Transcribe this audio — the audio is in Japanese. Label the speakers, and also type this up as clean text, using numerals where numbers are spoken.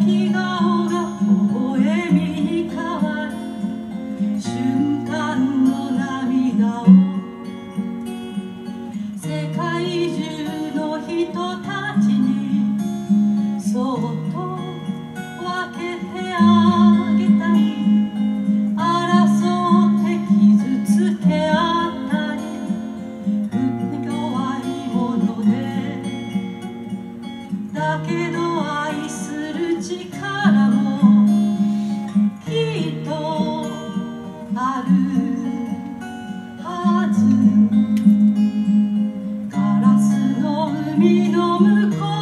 Speaker 1: 笑顔が微笑みに変わる瞬間の涙を世界中の人たちにそっと分けてあげたい。争って傷つけ合ったり弱いものでだけど愛する力もきっとあるはず。ガラスの海の向こう